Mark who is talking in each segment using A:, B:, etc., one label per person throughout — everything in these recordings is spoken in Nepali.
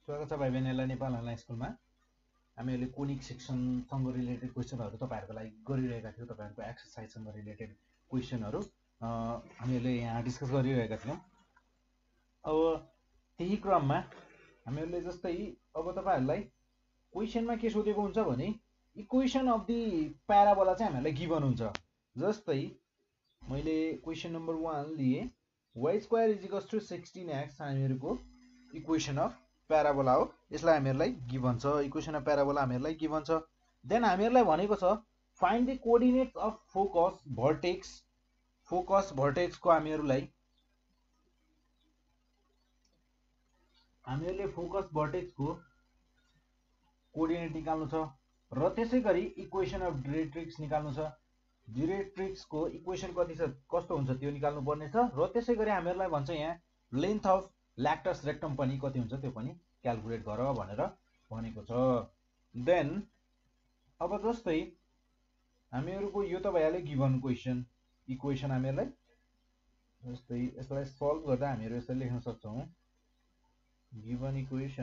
A: स्वागत छ भाइ बहिनीहरूलाई नेपाल अनलाइन स्कुलमा। हामीहरूले कोनिक सेक्सनसँग रिलेटेड क्वेसनहरू तपाईँहरूको लागि गरिरहेका थियौँ। तपाईँहरूको एक्सर्साइजसँग रिलेटेड क्वेसनहरू हामीहरूले यहाँ डिस्कस गरिरहेका थियौँ। अब त्यही क्रममा हामीहरूले जस्तै अब तपाईँहरूलाई क्वेसनमा के सोधेको हुन्छ भने इक्वेसन अफ दि प्याराबोला चाहिँ हामीहरूलाई गिभन हुन्छ। जस्तै मैले क्वेसन नम्बर 1 लिए, y² = 16x हामीहरूको इक्वेसन अफ प्याराबोला हो। यसलाई हामीहरूलाई गिभन छ, इक्वेसन अफ प्याराबोला हामीहरूलाई गिभन छ। देन हामीहरूलाई भनेको छ find the coordinates of focus vertex. Focus भर्टेक्सको हामीहरूले फोकस भर्टेक्सको कोअर्डिनेट निकाल्नु छ र त्यसै गरी इक्वेसन अफ डाइरेक्ट्रिक्स निकाल्नु छ। डाइरेक्ट्रिक्सको इक्वेसन कस्तो हुन्छ त्यो निकाल्नु पर्ने छ र त्यसै गरी हामीहरूलाई भन्छ यहाँ लेन्थ अफ ल्याक्टस रेक्टम पनि कति हुन्छ त्यो पनि क्याल्कुलेट गर भनेर भनेको छ। देन अब जस्तै हामीहरूको यो त भइहाल्यो गिभन क्वेसन इक्वेसन। हामीहरूलाई जस्तै यसलाई सल्भ गर्दा हामीहरू यसरी लेख्न सक्छौँ, गिभन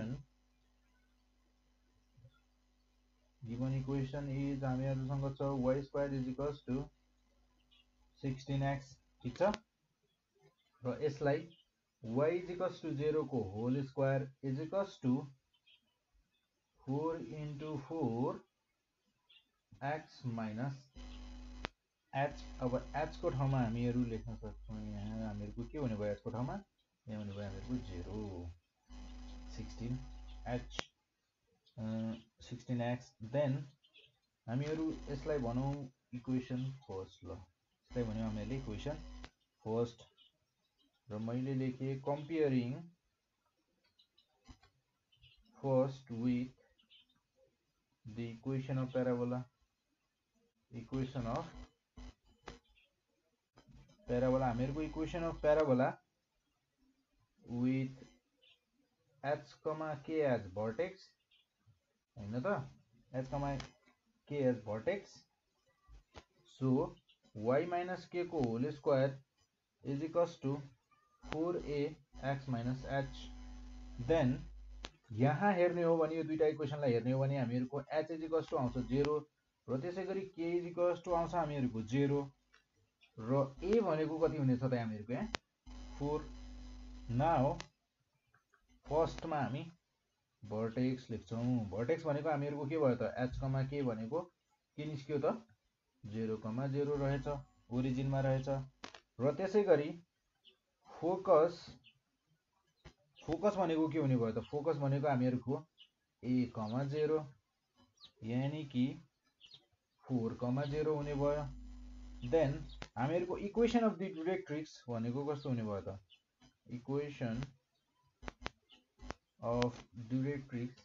A: इक्वेसन इज हामीहरूसँग छ y² = 16x, ठीक छ। र यसलाई y = 0 को होल स्क्वायर = 4 × 4 x - h। अब h को ठाउँमा हामीहरू लेख्न सक्छौँ, यहाँ हामीहरूको के हुने भयो, h को ठाउँमा यहाँ हुने भयो हामीहरूको 0, 16h 16x। देन हामीहरू यसलाई भनौँ इक्वेसन फर्स्ट। ल यसलाई भन्यौँ हामीहरूले इक्वेसन फर्स्ट र मैले लेखेँ comparing first with the equation of parabola. Equation of parabola हामीहरूको equation of parabola with h, k as vertex हैन त, h, k as vertex. So y - k को whole square = 4ax - h। Then यहाँ हेर्ने हो भने यो दुईटा इक्वेसनलाई हेर्ने हो भने हामीहरूको h = आउँछ 0 र त्यसै गरी k = आउँछ हामीहरूको 0 र a भनेको कति हुनेछ त हामीहरूको यहाँ 4। नाउ फर्स्टमा हामी भर्टेक्स लेख्छौँ। भर्टेक्स भनेको हामीहरूको के भयो त h, k भनेको के निस्क्यो त 0, 0 रहेछ, ओरिजिनमा रहेछ। र त्यसै गरी फोकस भनेको के हुने भयो त, फोकस भनेको हामीहरूको a, 0 यानी कि 4, 0 हुने भयो। देन हामीहरूको इक्वेसन अफ द डाइरेक्ट्रिक्स भनेको कस्तो हुने भयो त, equation of directrix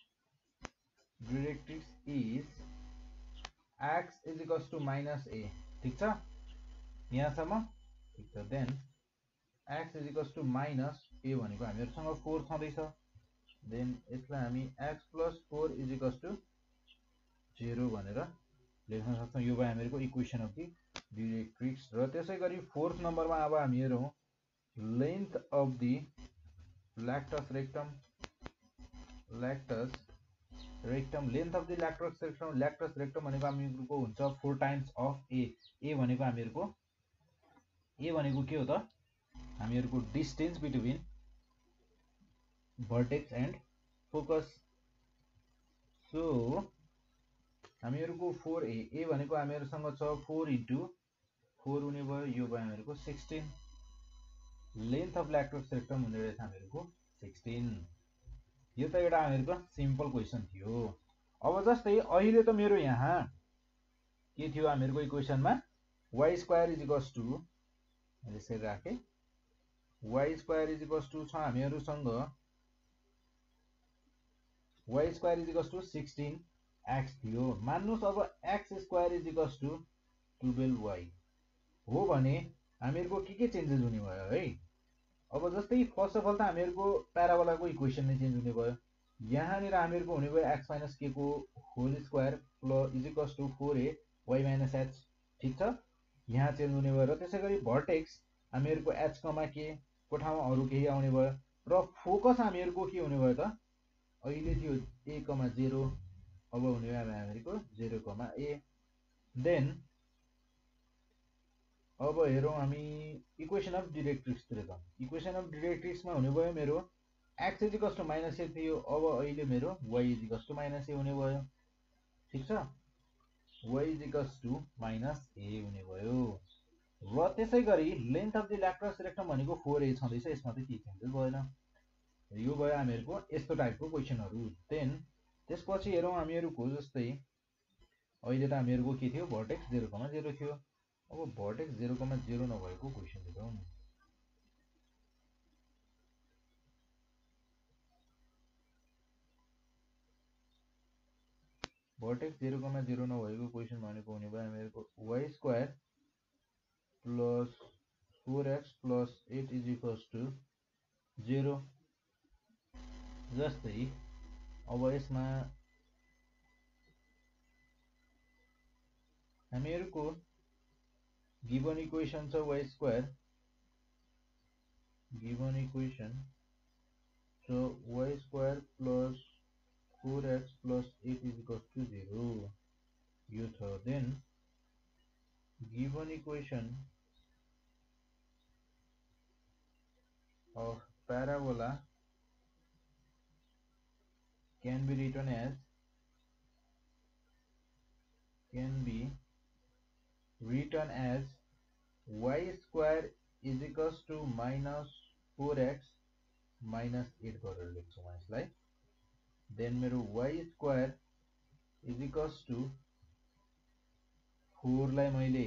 A: is x = -a, ठीक छ यहाँसम्म, ठीक छ। देन x = -a भनेको हामीहरूसँग 4 छँदैछ। देन यसलाई हामी x + 4 = 0 भनेर लेख्न सक्छौँ। यो भयो हामीहरूको इक्वेसन अफ द डाइरेक्ट्रिक्स। र त्यसै गरी फोर्थ नम्बरमा अब हामीहरू length of the latus rectum. Length of the latus rectum भनेको हामीहरूको हुन्छ 4 टाइम्स अफ a। a भनेको हामीहरूको के हो त, हामीहरूको distance between vertex and focus. So हामीहरूको 4a भनेको हामीहरूसँग छ 4 × 4 हुने भयो, यो भयो हामीहरूको 16। लेन्थ अफ ल्याक्टस रेक्टम हुने रहेछ हामीहरूको 16। यो त एउटा हामीहरूको सिम्पल क्वेसन थियो। अब जस्तै अहिले त मेरो यहाँ के थियो हामीहरूको इक्वेसनमा y² = यसरी राखेँ, y² छ हामीहरूसँग y² = 16x थियो। मान्नुहोस् अब x² = 12y हो भने हामीहरूको के चेन्जेस हुने भयो है। अब जस्तै फर्स्ट अफ अल त हामीहरूको प्याराबोलाको इक्वेसन नै चेन्ज हुने भयो। यहाँनिर हामीहरूको हुने भयो x - k को होल स्क्वायर = 4ay - h, ठीक छ, यहाँ चेन्ज हुने भयो। र त्यसै गरी भर्टेक्स हामीहरूको h, k को ठाउँमा अरू केही आउने भयो। र फोकस हामीहरूको के हुने भयो त, अहिले थियो a, 0 अब हुने भयो हामीहरुको 0, a देन अब हेरौं हामी इक्वेसन अफ डिरेक्ट्रिक्स तिर त इक्वेसन अफ डिरेक्ट्रिक्स मा हुने भयो मेरो x = -a थियो अब अहिले मेरो y = -a हुने भयो ठीक छ y = -a हुने भयो र त्यसैगरी length of the latus rectum भनेको 4a छँदैछ यसमा त के चेन्जेस भएन यो भयो हामीहरुको यस्तो टाइपको क्वेशनहरु देन त्यसपछि हेरौं हामीहरुको जस्तै अहिले त हामीहरुको के थियो भर्टेक्स 0,0 थियो अब भर्टेक्स 0,0 नभएको क्वेशन हेरौं भर्टेक्स 0,0 नभएको क्वेशन भनेको हुने भयो हामीहरुको y² + 4x + 8 = 0 जस्तै अब यसमा हामीहरुको गिवन इक्वेसन छ y² given equation so y² + 4x + 8 = 0 यो छ then given equation of parabola can be written as y² = -4x - 8 गरेर लेख्छु म यसलाई then मेरो y² = 4 लाई मैले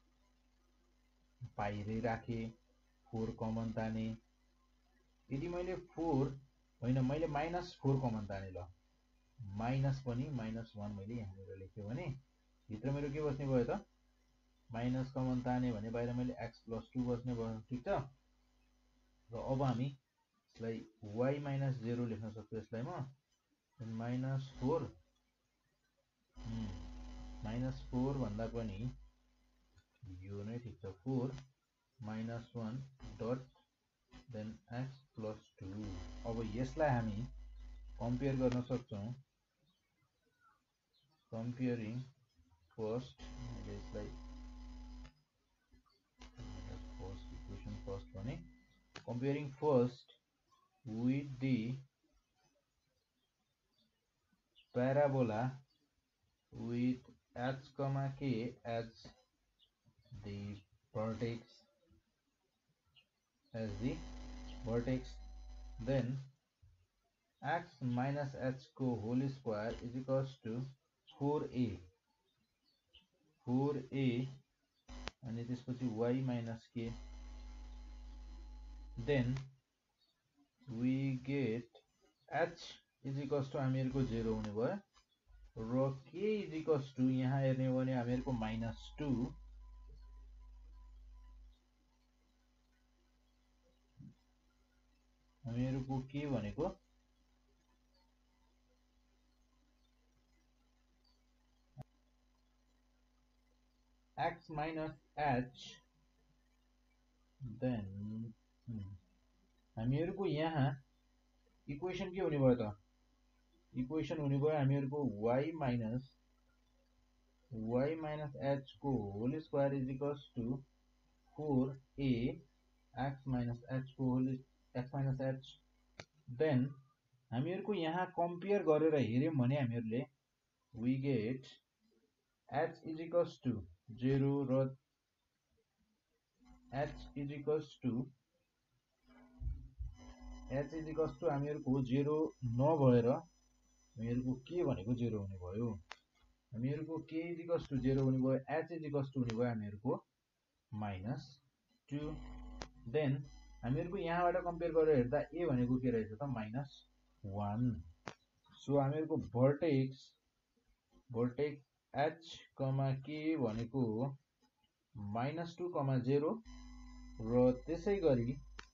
A: बाहिरै राखे 4 कमन ताने यदि मैले 4 हैन मैले -4 कमन ताने ल माइनस पनि -1 मैले यहाँनिर लेखे भने भित्र मेरो के बस्ने भयो त माइनस कमन ताने भने बाहिर मैले x + 2 बस्ने भयो ठीक छ र अब हामी यसलाई y - 0 लेख्न सक्छु यसलाई म -4 -4 भन्दा पनि यो नै ठीक छ 4 - 1 डट then x + 2 अब यसलाई हामी कम्पेयर गर्न सक्छौं comparing first यसलाई first equation first भने comparing first with the parabola with h, k as the vertex then x minus h को whole square is equals to 4a अनि त्यसपछि y minus k then we get h is equals to हामीहरुको 0 हुने भयो र k is equals to यहाँ हेर्ने हो भने हामीहरुको -2 हामीहरुको के भनेको x minus h then हामीहरुको यहाँ इक्वेसन के हुने भयो त इक्वेसन हुने भयो हामीहरुको y minus h को whole square is equals to 4a x minus h को whole x minus h then हामीहरुको यहाँ कम्पेयर गरेर हेर्यौं भने हामीहरुले we get h is equals to 0 र h is equals to हामीहरुको 0 नभएर हामीहरुको के भनेको 0 हुने भयो हामीहरुको k is equals to 0 हुने भयो h is equals to हुने भयो हामीहरुको -2 then हामीहरुको यहाँबाट कम्पेयर गरेर हेर्दा a भनेको के रहेछ त -1 सो हामीहरुको भर्टेक्स h, k भनेको -2, 0 र त्यसैगरी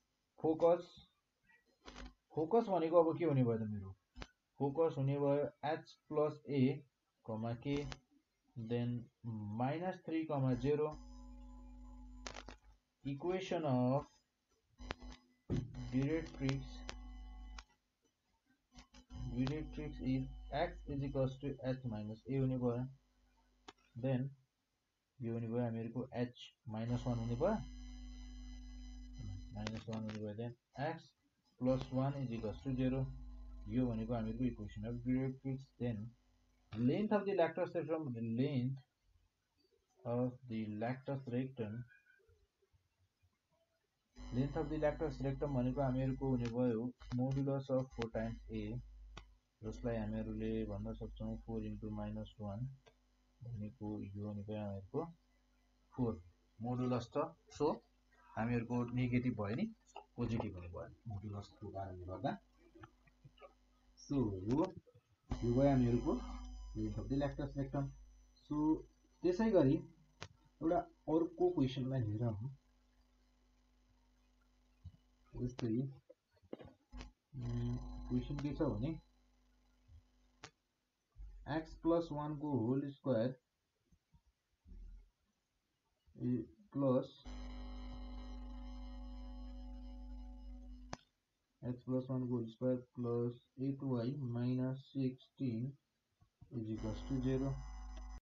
A: फोकस भनेको अब के हुने भयो त मेरो फोकस हुने भयो h plus a, k then -3, 0 equation of directrix directrix is x is equals to h minus a हुने भयो देन यो हुने भयो हामीहरुको h minus 1 हुने भयो minus 1 हुने भयो then x plus 1 is equals to 0 यो भनेको हामीहरुको equation of directrix then length of the lactose spectrum length of the lactose spectrum भनेको हामीहरुको हुने भयो modulus of 4 times a जसलाई हामीहरुले भन्न सक्छौं 4 into minus 1 भनेको यो हुने भयो हामीहरुको 4 मोडुलस त सो हामीहरुको नेगेटिभ भयो नि पोजिटिभ हुने भयो मोडुलस को कारणले गर्दा सो यो भयो हामीहरुको length of the lactose spectrum so त्यसैगरी एउटा अर्को क्वेशनलाई हेरौं जस्तै क्वेशन के छ भने x plus 1 को whole square plus x plus 1 को whole square plus 8y minus 16 is equals to 0